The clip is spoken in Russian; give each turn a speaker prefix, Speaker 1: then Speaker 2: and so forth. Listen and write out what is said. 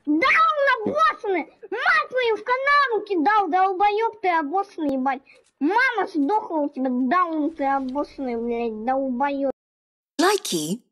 Speaker 1: Даун обоссанный! Мать твою в канаву кидал, долбоёб ты обоссанный, ебать. Мама сдохла у тебя, даун ты обоссанный, блядь, долбоёб.
Speaker 2: Likey